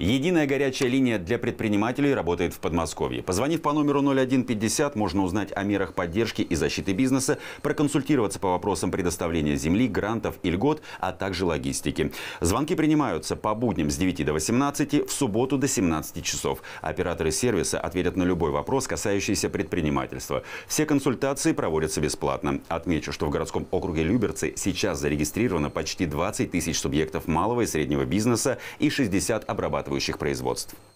Единая горячая линия для предпринимателей работает в Подмосковье. Позвонив по номеру 0150, можно узнать о мерах поддержки и защиты бизнеса, проконсультироваться по вопросам предоставления земли, грантов и льгот, а также логистики. Звонки принимаются по будням с 9 до 18, в субботу до 17 часов. Операторы сервиса ответят на любой вопрос, касающийся предпринимательства. Все консультации проводятся бесплатно. Отмечу, что в городском округе Люберцы сейчас зарегистрировано почти 20 тысяч субъектов малого и среднего бизнеса и 60 обрабатывающих производств.